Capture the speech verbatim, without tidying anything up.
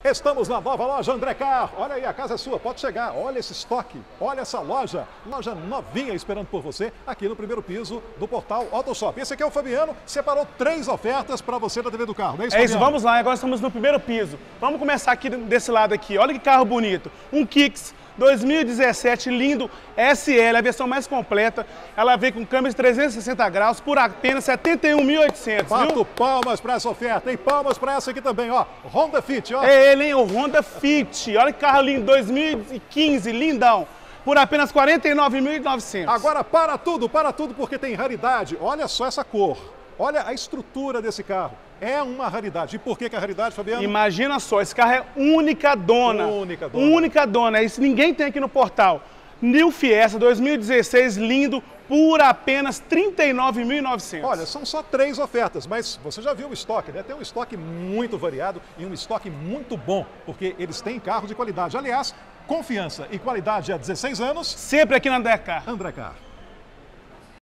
Estamos na nova loja André Car. Olha aí, a casa é sua, pode chegar. Olha esse estoque, olha essa loja. Loja novinha esperando por você aqui no primeiro piso do portal AutoShop. Esse aqui é o Fabiano, separou três ofertas para você da T V do carro, não é isso, É isso, Fabiano? vamos lá, agora estamos no primeiro piso. Vamos começar aqui desse lado aqui. Olha que carro bonito. Um Kicks dois mil e dezessete, lindo, S L, a versão mais completa. Ela vem com câmera de trezentos e sessenta graus por apenas setenta e um mil e oitocentos, Bato viu? palmas para essa oferta, e palmas para essa aqui também, ó. Honda Fit, ó. É ele, hein? O Honda Fit. Olha que carro lindo, dois mil e quinze, lindão. Por apenas quarenta e nove mil e novecentos. Agora para tudo, para tudo, porque tem raridade. Olha só essa cor. Olha a estrutura desse carro. É uma raridade. E por que que é raridade, Fabiano? Imagina só, esse carro é única dona. Única dona. Única dona. Isso ninguém tem aqui no portal. New Fiesta dois mil e dezesseis, lindo, por apenas trinta e nove mil e novecentos. Olha, são só três ofertas, mas você já viu o estoque, né? Tem um estoque muito variado e um estoque muito bom, porque eles têm carro de qualidade. Aliás, confiança e qualidade há dezesseis anos. Sempre aqui na André Car. André Car.